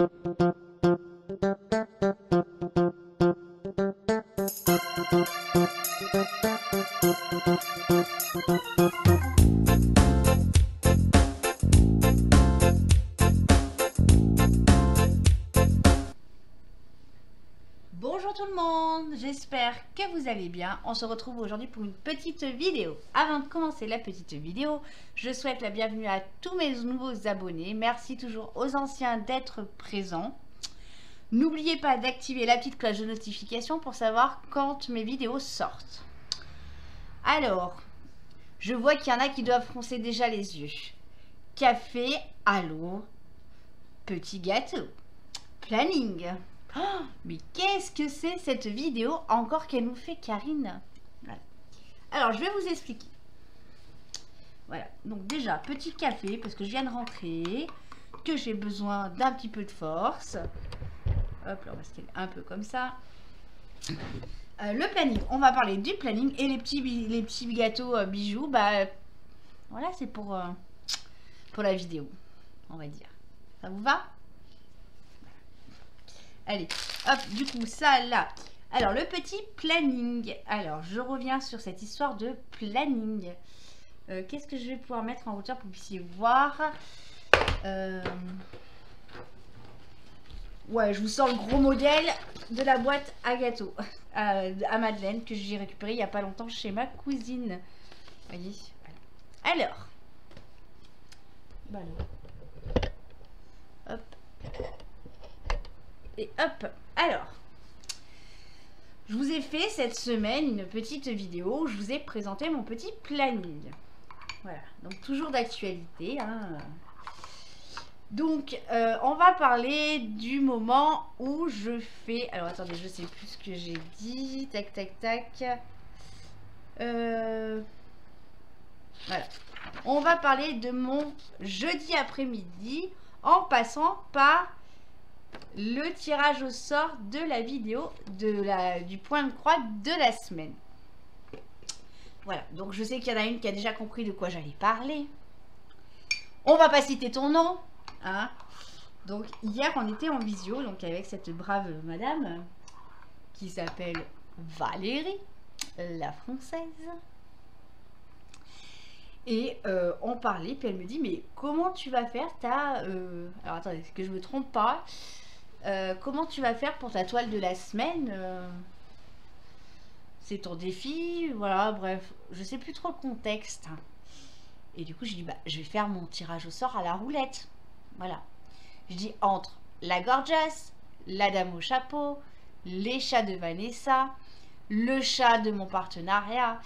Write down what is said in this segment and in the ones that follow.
Bonjour tout le monde, j'espère que vous allez bien. On se retrouve aujourd'hui pour une petite vidéo. Avant de commencer la petite vidéo, je souhaite la bienvenue à tous mes nouveaux abonnés. Merci toujours aux anciens d'être présents. N'oubliez pas d'activer la petite cloche de notification pour savoir quand mes vidéos sortent. Alors, je vois qu'il y en a qui doivent froncer déjà les yeux. Café à l'eau, petit gâteau, planning. Oh, mais qu'est-ce que c'est cette vidéo encore qu'elle nous fait Karine? Voilà. Alors, je vais vous expliquer. Voilà, donc déjà, petit café, parce que je viens de rentrer, que j'ai besoin d'un petit peu de force. Hop, là, on va se caler un peu comme ça. Le planning, on va parler du planning et les petits gâteaux bijoux, bah voilà, c'est pour la vidéo, on va dire. Ça vous va? Allez, hop, du coup, ça là. Alors, le petit planning. Alors, je reviens sur cette histoire de planning. Qu'est-ce que je vais pouvoir mettre en hauteur pour que vous puissiez voir? Ouais, je vous sors le gros modèle de la boîte à gâteaux à Madeleine que j'ai récupéré il n'y a pas longtemps chez ma cousine. Vous voyez? Alors. Hop. Et hop, alors, je vous ai fait cette semaine une petite vidéo où je vous ai présenté mon petit planning. Voilà, donc toujours d'actualité. Hein. Donc, on va parler du moment où je fais... Alors, attendez, je sais plus ce que j'ai dit. Tac, tac, tac. Voilà. On va parler de mon jeudi après-midi en passant par... le tirage au sort de la vidéo du point de croix de la semaine. Voilà, donc je sais qu'il y en a une qui a déjà compris de quoi j'allais parler. On va pas citer ton nom, hein. Donc hier on était en visio, donc avec cette brave madame qui s'appelle Valérie, la française. Et on parlait, puis elle me dit, mais comment tu vas faire alors attendez, que je me trompe pas. Comment tu vas faire pour ta toile de la semaine? C'est ton défi, voilà, bref, je sais plus trop le contexte. Et du coup, je dis, bah, je vais faire mon tirage au sort à la roulette. Voilà. Je dis entre la Gorgeous, la dame au chapeau, les chats de Vanessa, le chat de mon partenariat,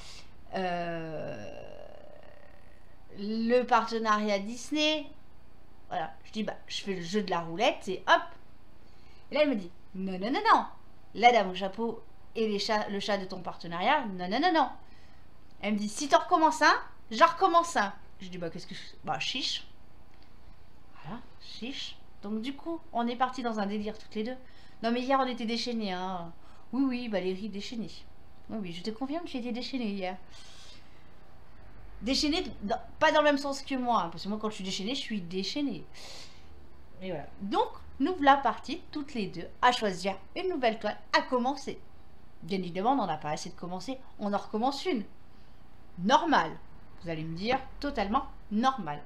le partenariat Disney. Voilà. Je dis, bah, je fais le jeu de la roulette et hop. Et là, elle me dit, non, non, non, non. La dame au chapeau et le chat de ton partenariat, non, non, non, non. Elle me dit, si tu recommences un, j'en recommence un. Je dis, bah, qu'est-ce que je... Bah, chiche. Voilà, chiche. Donc, du coup, on est parti dans un délire toutes les deux. Non, mais hier, on était déchaînés, hein. Oui, oui, Valérie, déchaînée. Oui, oui, je te confirme, j'ai été déchaînée hier. Déchaînée, pas dans le même sens que moi, hein, parce que moi, quand je suis déchaînée, je suis déchaînée. Et voilà. Donc, nous voilà partis toutes les deux à choisir une nouvelle toile à commencer. Bien évidemment, on n'en a pas assez de commencer, on en recommence une. Normal. Vous allez me dire, totalement normal.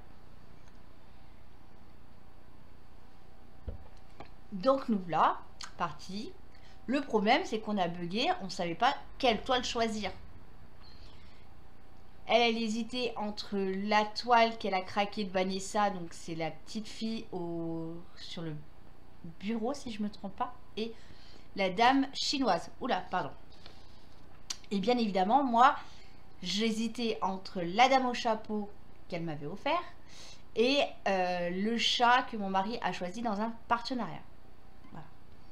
Donc, nous voilà partis. Le problème, c'est qu'on a bugué, on ne savait pas quelle toile choisir. Elle hésitait entre la toile qu'elle a craquée de Vanessa, donc c'est la petite fille sur le bureau, si je ne me trompe pas, et la dame chinoise. Oula, pardon. Et bien évidemment, moi, j'hésitais entre la dame au chapeau qu'elle m'avait offert et le chat que mon mari a choisi dans un partenariat. Voilà.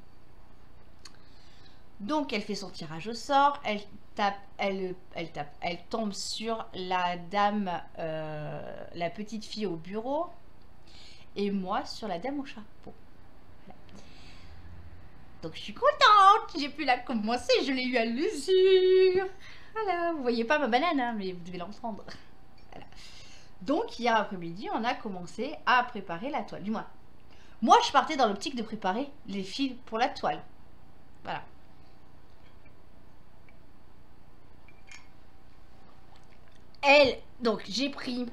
Donc, elle fait son tirage au sort, elle tombe sur la dame, la petite fille au bureau, et moi sur la dame au chapeau. Voilà. Donc, je suis contente, j'ai pu la commencer, je l'ai eu à l'usure. Voilà, vous voyez pas ma banane, hein, mais vous devez l'entendre. Voilà. Donc, hier après-midi, on a commencé à préparer la toile. Du moins, Moi, je partais dans l'optique de préparer les fils pour la toile. Voilà. Donc j'ai pris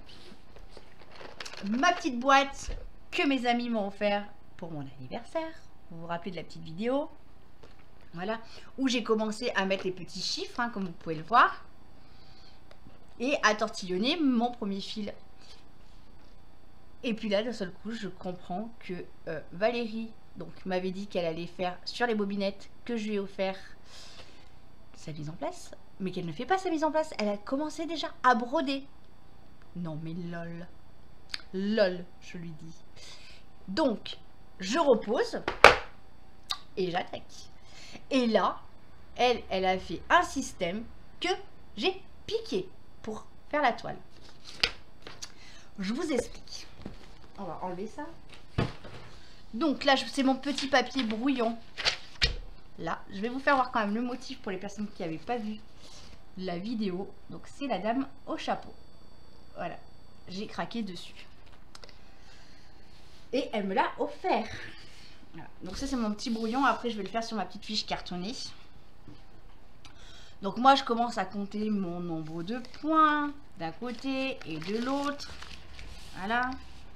ma petite boîte que mes amis m'ont offert pour mon anniversaire. Vous vous rappelez de la petite vidéo? Voilà, où j'ai commencé à mettre les petits chiffres, hein, comme vous pouvez le voir, et à tortillonner mon premier fil. Et puis là, d'un seul coup, je comprends que Valérie m'avait dit qu'elle allait faire sur les bobinettes que je lui ai offert sa mise en place, mais qu'elle ne fait pas sa mise en place. Elle a commencé déjà à broder. Non mais lol. Lol, je lui dis. Donc, je repose et j'attaque. Et là, elle a fait un système que j'ai piqué pour faire la toile. Je vous explique. On va enlever ça. Donc là, c'est mon petit papier brouillon. Là, je vais vous faire voir quand même le motif pour les personnes qui n'avaient pas vu la vidéo. Donc c'est la dame au chapeau. Voilà, j'ai craqué dessus. Et elle me l'a offert. Voilà. Donc ça c'est mon petit brouillon. Après je vais le faire sur ma petite fiche cartonnée. Donc moi je commence à compter mon nombre de points d'un côté et de l'autre. Voilà.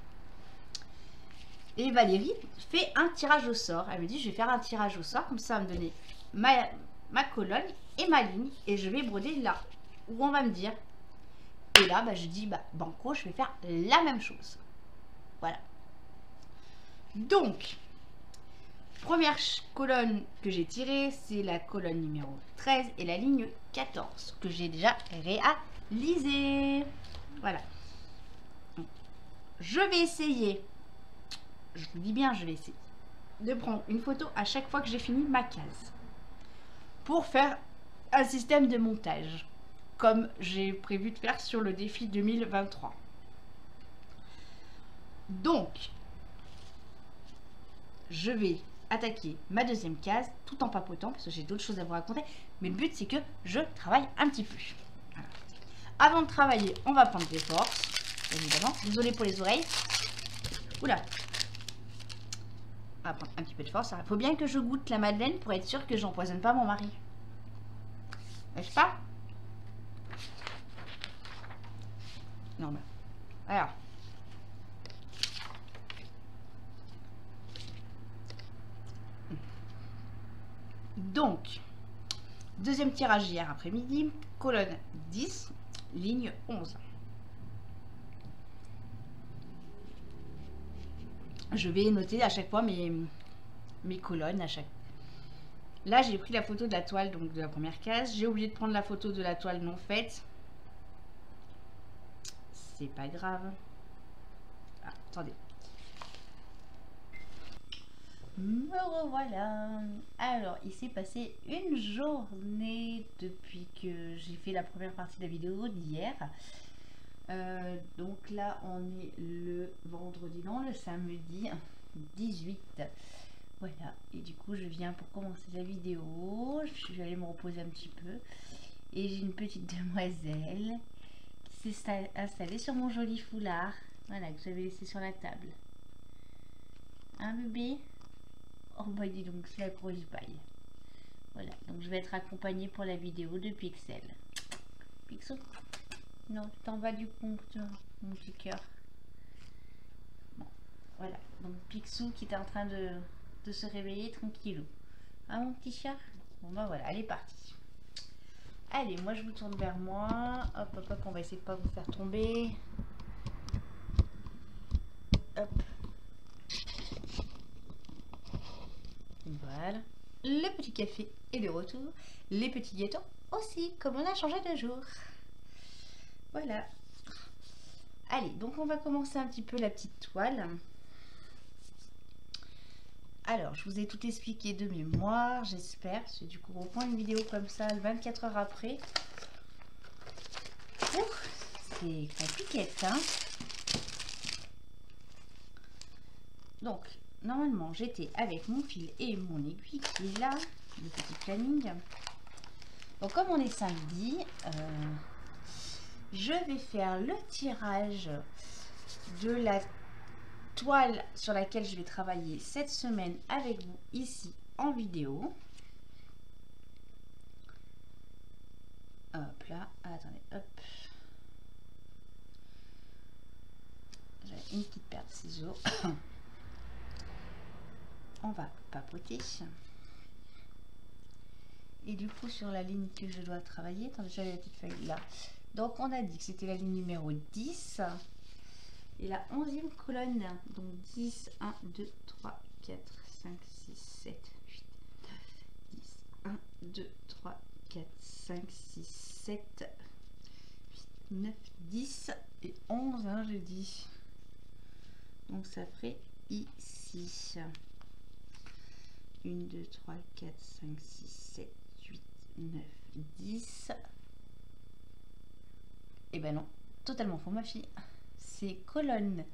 Et Valérie fait un tirage au sort. Elle me dit je vais faire un tirage au sort. Comme ça elle va me donner ma colonne et ma ligne. Et je vais broder là où on va me dire. Et là je dis banco, je vais faire la même chose. Voilà. Donc, première colonne que j'ai tirée, c'est la colonne numéro 13 et la ligne 14 que j'ai déjà réalisée. Voilà. Donc, je vais essayer, je vous dis bien, je vais essayer de prendre une photo à chaque fois que j'ai fini ma case pour faire un système de montage comme j'ai prévu de faire sur le défi 2023. Donc, je vais attaquer ma deuxième case tout en papotant parce que j'ai d'autres choses à vous raconter. Mais le but c'est que je travaille un petit peu. Voilà. Avant de travailler, on va prendre des forces, évidemment. Désolée pour les oreilles. Oula. On va prendre un petit peu de force. Il faut bien que je goûte la madeleine pour être sûr que j'empoisonne pas mon mari. N'est-ce pas? Non, mais... Alors. Donc, deuxième tirage hier après-midi, colonne 10, ligne 11. Je vais noter à chaque fois mes colonnes. À chaque... Là, j'ai pris la photo de la toile, donc de la première case. J'ai oublié de prendre la photo de la toile non faite. C'est pas grave. Ah, attendez. Me revoilà. Alors, il s'est passé une journée depuis que j'ai fait la première partie de la vidéo d'hier. Donc là, on est le vendredi, non, le samedi 18. Voilà, et du coup, je viens pour commencer la vidéo. Je vais aller me reposer un petit peu. Et j'ai une petite demoiselle qui s'est installée sur mon joli foulard. Voilà, que j'avais laissé sur la table. Un bébé? Oh bah dis donc, c'est la grosse baille. Voilà, donc je vais être accompagnée pour la vidéo de Pixel. Pixel? Non, tu t'en vas du compte, mon petit cœur. Bon, voilà, donc Picsou qui est en train de se réveiller tranquillou. Ah mon petit chat? Bon bah voilà, elle est partie. Allez, moi je vous tourne vers moi. Hop, hop, hop, on va essayer de pas vous faire tomber. Hop. Voilà. Le petit café est de retour. Les petits gâteaux aussi, comme on a changé de jour. Voilà. Allez, donc on va commencer un petit peu la petite toile. Alors, je vous ai tout expliqué de mémoire, j'espère. Parce que du coup, on reprend une vidéo comme ça, 24 heures après. C'est compliqué, hein. Donc, normalement, j'étais avec mon fil et mon aiguille qui est là, le petit planning. Donc, comme on est samedi, je vais faire le tirage de la toile sur laquelle je vais travailler cette semaine avec vous ici en vidéo. Hop là, attendez, hop. J'avais une petite paire de ciseaux. On va papoter. Et du coup, sur la ligne que je dois travailler, attendez, j'avais la petite feuille là. Donc, on a dit que c'était la ligne numéro 10 et la 11e colonne. Donc, 10, 1, 2, 3, 4, 5, 6, 7, 8, 9, 10, 1, 2, 3, 4, 5, 6, 7, 8, 9, 10 et 11, hein, j'ai dit. Donc, ça ferait ici. 1, 2, 3, 4, 5, 6, 7, 8, 9, 10. Et ben non, totalement faux ma fille. C'est colonne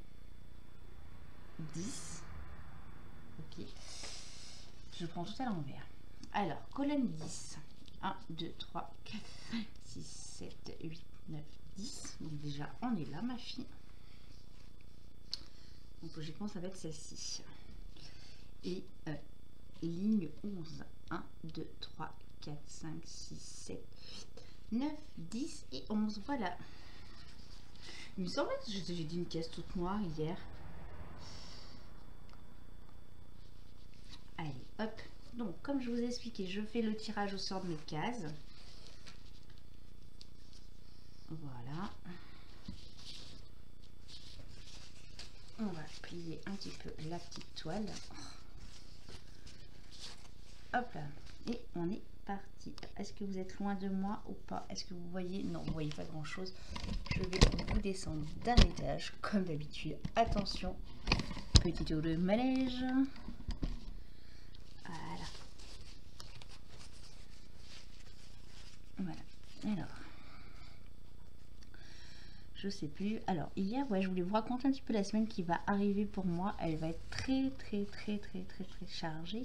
10. Ok. Je prends tout à l'envers. Alors, colonne 10. 1, 2, 3, 4, 5, 6, 7, 8, 9, 10. Donc déjà, on est là ma fille. Donc logiquement, ça va être celle-ci. Et ligne 11. 1, 2, 3, 4, 5, 6, 7, 8, 9, 10 et 11. Voilà. Il me semblait que j'ai dit une case toute noire hier. Allez, hop. Donc, comme je vous ai expliqué, je fais le tirage au sort de mes cases. Voilà. On va plier un petit peu la petite toile. Hop là. Et on est parti. Est-ce que vous êtes loin de moi ou pas? Est-ce que vous voyez? Non, vous voyez pas grand chose. Je vais vous descendre d'un étage comme d'habitude. Attention, petit tour de manège. Voilà. Voilà. Alors, je sais plus. Alors, hier, ouais, je voulais vous raconter un petit peu la semaine qui va arriver pour moi. Elle va être très chargée.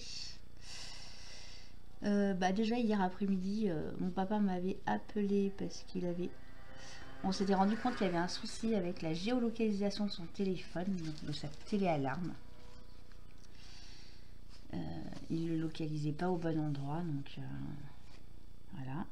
Déjà hier après-midi, mon papa m'avait appelé parce qu'il avait... On s'était rendu compte qu'il y avait un souci avec la géolocalisation de son téléphone, donc de sa téléalarme. Il ne le localisait pas au bon endroit, donc voilà.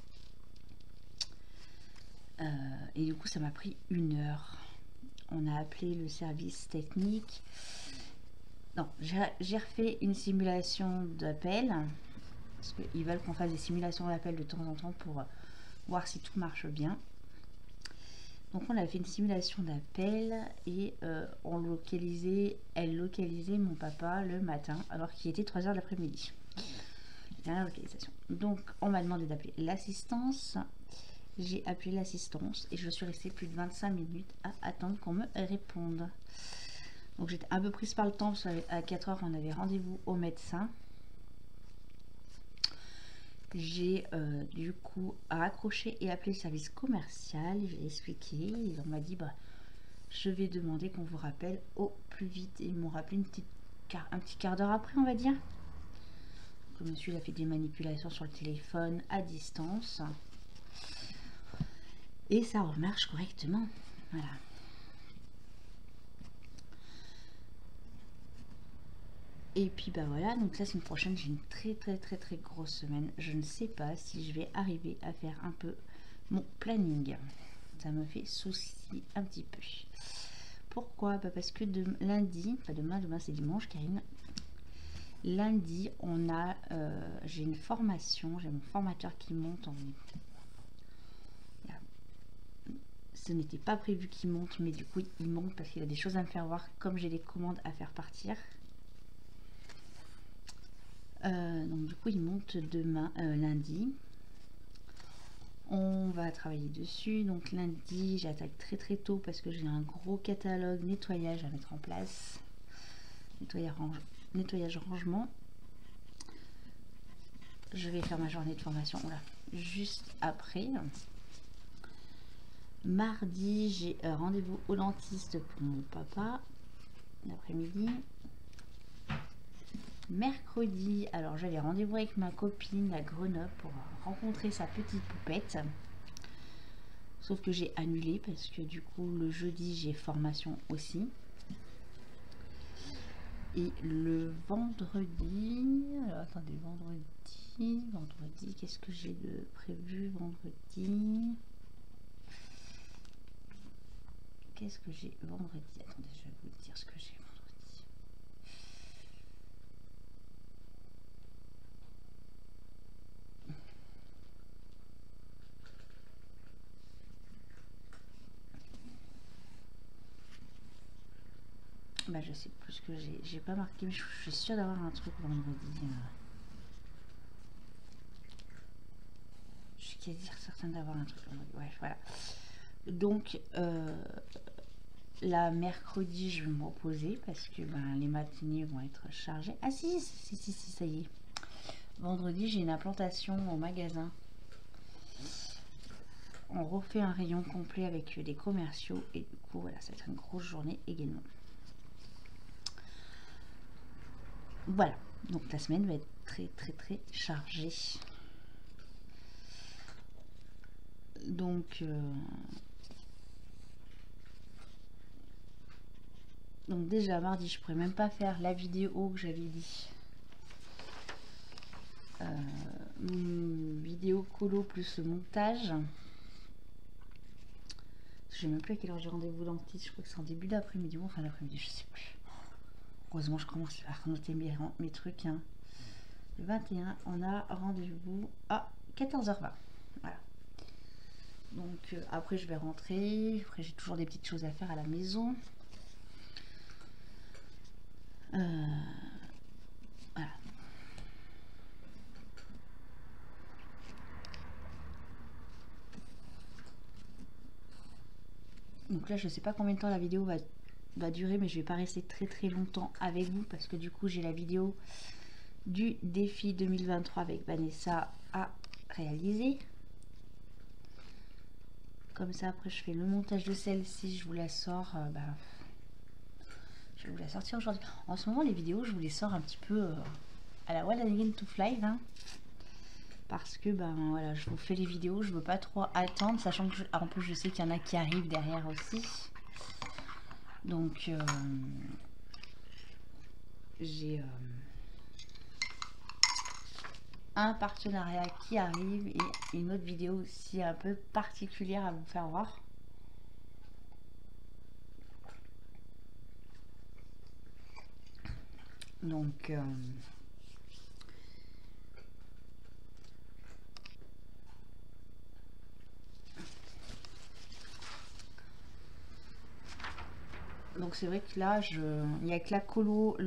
Et du coup, ça m'a pris 1 heure. On a appelé le service technique. Non, j'ai refait une simulation d'appel. Parce qu'ils veulent qu'on fasse des simulations d'appel de temps en temps pour voir si tout marche bien. Donc on a fait une simulation d'appel et elle localisait mon papa le matin alors qu'il était 3 h de l'après-midi. La localisation. Donc on m'a demandé d'appeler l'assistance. J'ai appelé l'assistance et je suis restée plus de 25 minutes à attendre qu'on me réponde. Donc j'étais un peu prise par le temps parce qu'à 4 h on avait rendez-vous au médecin. J'ai du coup raccroché et appelé le service commercial. J'ai expliqué, on m'a dit je vais demander qu'on vous rappelle au plus vite. Et ils m'ont rappelé un petit quart d'heure après, on va dire. Le monsieur il a fait des manipulations sur le téléphone à distance et ça remarche correctement. Voilà. Et puis voilà, donc la semaine prochaine j'ai une très grosse semaine. Je ne sais pas si je vais arriver à faire un peu mon planning. Ça me fait souci un petit peu. Pourquoi? Parce que lundi, pas demain c'est dimanche Karine. Lundi on a, j'ai une formation, j'ai mon formateur qui monte en... Ce n'était pas prévu qu'il monte, mais du coup il monte parce qu'il a des choses à me faire voir comme j'ai des commandes à faire partir. Donc du coup il monte demain, lundi. On va travailler dessus. Donc lundi j'attaque très tôt parce que j'ai un gros catalogue nettoyage à mettre en place. Nettoyage rangement. Je vais faire ma journée de formation juste après. Mardi j'ai rendez-vous au dentiste pour mon papa l'après-midi. Mercredi, alors j'avais rendez-vous avec ma copine à Grenoble pour rencontrer sa petite poupette. Sauf que j'ai annulé parce que du coup le jeudi j'ai formation aussi. Et le vendredi, alors attendez, vendredi, qu'est-ce que j'ai de prévu vendredi? Qu'est-ce que j'ai vendredi? Attendez, je vais vous dire ce que j'ai vendredi. Bah je sais plus ce que j'ai pas marqué, mais je suis sûre d'avoir un truc vendredi. Je suis quasi certaine d'avoir un truc vendredi. Ouais, voilà. Donc la mercredi, je vais me reposer parce que ben, les matinées vont être chargées. Ah si, ça y est. Vendredi, j'ai une implantation au magasin. On refait un rayon complet avec les commerciaux et du coup, voilà, ça va être une grosse journée également. Voilà, donc la semaine va être très chargée. Donc déjà mardi, je pourrais même pas faire la vidéo que j'avais dit. Vidéo colo plus le montage. Je sais même plus à quelle heure j'ai rendez-vous dentiste. Je crois que c'est en début d'après-midi ou en fin d'après-midi, je sais plus. Heureusement, je commence à noter mes trucs. Hein. Le 21, on a rendez-vous à 14h20. Voilà. Donc après, je vais rentrer. Après, j'ai toujours des petites choses à faire à la maison. Voilà. Donc là, je sais pas combien de temps la vidéo va durer, mais je vais pas rester très longtemps avec vous parce que du coup, j'ai la vidéo du défi 2023 avec Vanessa à réaliser. Comme ça, après, je fais le montage de celle-ci, je vous la sors. Je vais vous la sortir aujourd'hui. En ce moment, les vidéos, je vous les sors un petit peu à la Wild Again to Fly, hein, parce que ben voilà, je vous fais les vidéos, je veux pas trop attendre, sachant que en plus je sais qu'il y en a qui arrivent derrière aussi. Donc j'ai un partenariat qui arrive et une autre vidéo aussi un peu particulière à vous faire voir. Donc c'est vrai que là, il n'y a que la colo,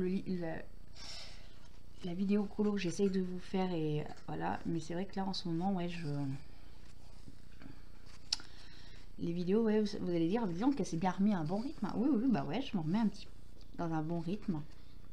la vidéo colo que j'essaye de vous faire et voilà. Mais c'est vrai que là, en ce moment, ouais, les vidéos, ouais, vous allez dire, disons qu'elle s'est bien remis à un bon rythme. Oui, bah ouais, je m'en remets un petit dans un bon rythme.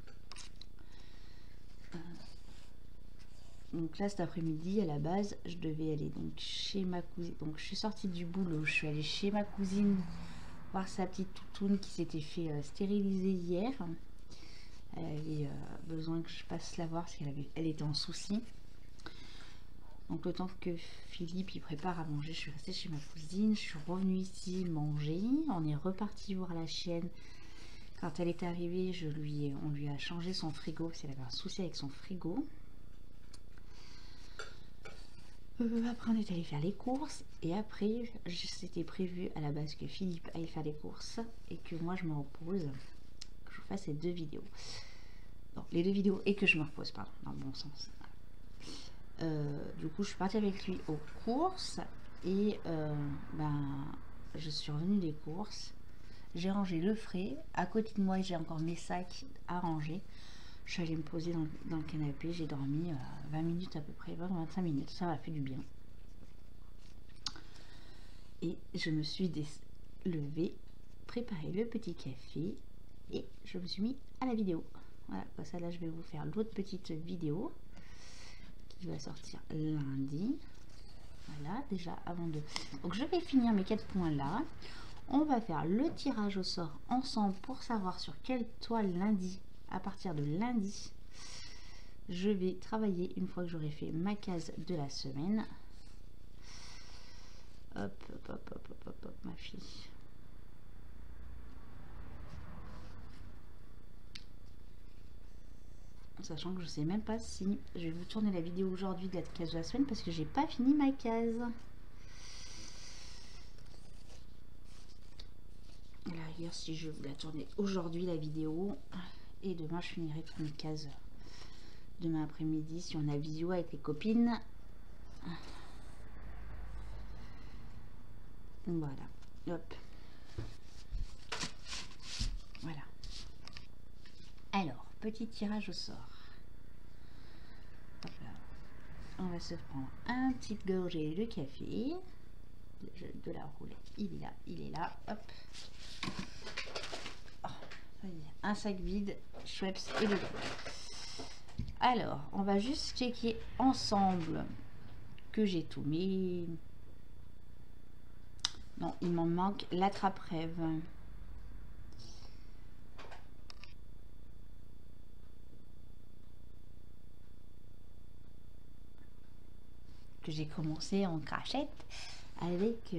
Donc là, cet après-midi, à la base, je devais aller donc chez ma cousine. Donc je suis sortie du boulot, je suis allée chez ma cousine voir sa petite toutoune qui s'était fait stériliser hier. Elle avait besoin que je passe la voir parce qu'elle était en souci. Donc le temps que Philippe il prépare à manger, je suis restée chez ma cousine. Je suis revenue ici manger. On est reparti voir la chienne. Quand elle est arrivée, on lui a changé son frigo parce qu'elle avait un souci avec son frigo. Après on est allé faire les courses et après c'était prévu à la base que Philippe aille faire les courses et que moi je me repose, que je vous fasse ces deux vidéos. Non, les deux vidéos et que je me repose, pardon, dans le bon sens. Du coup je suis partie avec lui aux courses et je suis revenue des courses, j'ai rangé le frais, à côté de moi j'ai encore mes sacs à ranger. Je suis allée me poser dans le canapé, j'ai dormi 20 minutes à peu près, 20-25 minutes, ça m'a fait du bien. Et je me suis levée, préparé le petit café et je me suis mis à la vidéo. Voilà, comme ça là je vais vous faire l'autre petite vidéo qui va sortir lundi. Voilà, déjà avant de... Donc je vais finir mes 4 points là. On va faire le tirage au sort ensemble pour savoir sur quelle toile lundi. À partir de lundi, je vais travailler une fois que j'aurai fait ma case de la semaine. Hop, ma fille. Sachant que je sais même pas si je vais vous tourner la vidéo aujourd'hui de la case de la semaine parce que j'ai pas fini ma case. À la rigueur, si je vous la tourner aujourd'hui la vidéo, et demain je finirai toutes mes cases demain après-midi si on a visio avec les copines. Voilà, hop, voilà. Alors, petit tirage au sort. Hop là. On va se prendre un petit gorgée de café. De la roulette, il est là, hop. Oh, un sac vide, Schweppes et le. Alors, on va juste checker ensemble que j'ai tout mis. Non, il m'en manque l'attrape-rêve. Que j'ai commencé en crachette avec...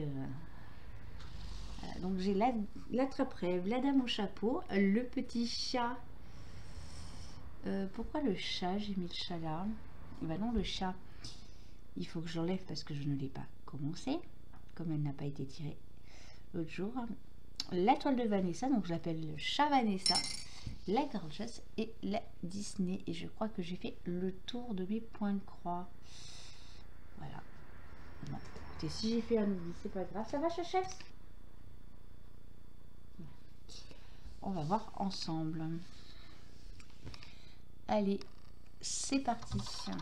donc j'ai l'attrape-rêve, la dame au chapeau, le petit chat. Pourquoi le chat? J'ai mis le chat là. Bah non, le chat, il faut que j'enlève parce que je ne l'ai pas commencé. Comme elle n'a pas été tirée l'autre jour. La toile de Vanessa, donc je l'appelle le chat Vanessa, la Gorgeous et la Disney. Et je crois que j'ai fait le tour de mes points de croix. Voilà. Bon, écoutez, si j'ai fait un oubli, c'est pas grave. Ça va, chachette? On va voir ensemble. Allez, c'est parti.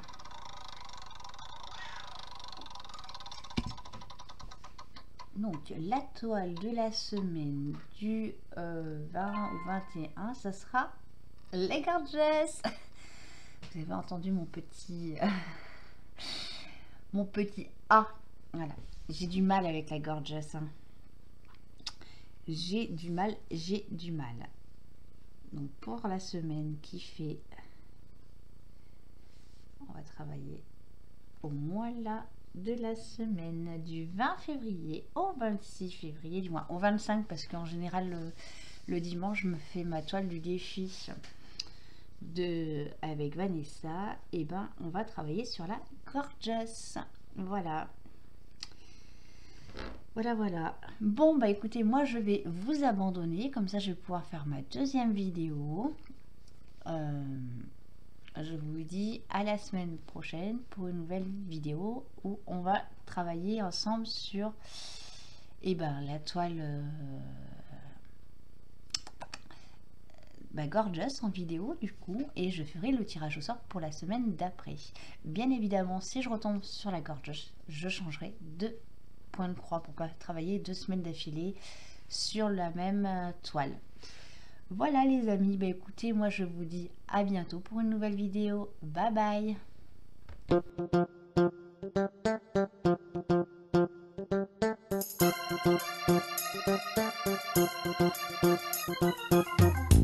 Donc, la toile de la semaine du 20 au 21, ça sera les Gorgeous. Vous avez entendu mon petit mon petit A. Voilà, j'ai du mal avec la Gorgeous. Hein. J'ai du mal. Donc, pour la semaine qui fait... On va travailler au mois là de la semaine du 20 février au 26 février, du moins au 25 parce qu'en général le dimanche je me fais ma toile du défi avec Vanessa. Et ben on va travailler sur la Gorgeous. Voilà. Bon bah écoutez, moi je vais vous abandonner, comme ça je vais pouvoir faire ma deuxième vidéo. Je vous dis à la semaine prochaine pour une nouvelle vidéo où on va travailler ensemble sur la toile Gorgeous en vidéo du coup, et je ferai le tirage au sort pour la semaine d'après. Bien évidemment, si je retombe sur la Gorgeous, je changerai de point de croix pour pas travailler 2 semaines d'affilée sur la même toile. Voilà les amis, bah écoutez, moi je vous dis à bientôt pour une nouvelle vidéo. Bye bye.